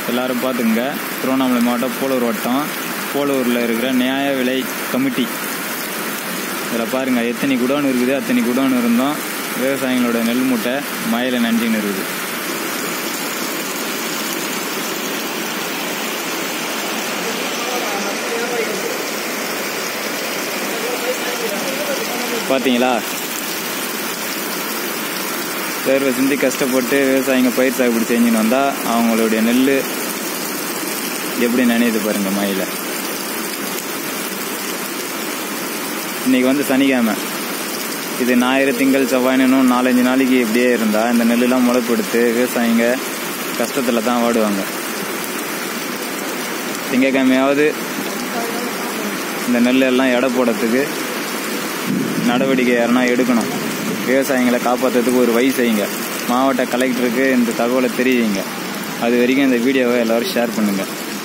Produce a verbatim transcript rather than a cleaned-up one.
எல்லோரும் பார்த்துங்க. திருவண்ணாமலை மாவட்டம் போலூர் வட்டம் போலூரில் இருக்கிற நியாய விலை கமிட்டி. இதில் பாருங்கள் எத்தனை குடோன் இருக்குது. அத்தனை குடோன் இருந்தோம் விவசாயிகளோட நெல் மூட்டை மழையில் நனைஞ்சின்னு இருக்குது. பார்த்தீங்களா, தேர்வை சிந்தி கஷ்டப்பட்டு விவசாயிங்க பயிர் சாகுபடி செஞ்சுன்னு வந்தால் அவங்களுடைய நெல் எப்படி நினைவுது பாருங்கள் மழையில். இன்றைக்கி வந்து சனிக்கிழமை, இது ஞாயிறு திங்கள் செவ்வாய்னு நாலஞ்சு நாளைக்கு இப்படியே இருந்தால் இந்த நெல்லுலாம் முளைப்படுத்து விவசாயிங்க கஷ்டத்தில் தான் வாடுவாங்க. திங்கக்கிழமையாவது இந்த நெல் எல்லாம் எடை போடுறதுக்கு நடவடிக்கை யாருன்னா எடுக்கணும். விவசாயிகளை காப்பாற்றுறதுக்கு ஒரு வழி செய்யுங்க. மாவட்ட கலெக்டருக்கு இந்த தகவலை தெரிவிங்க. அது வரைக்கும் இந்த வீடியோவை எல்லோரும் ஷேர் பண்ணுங்கள்.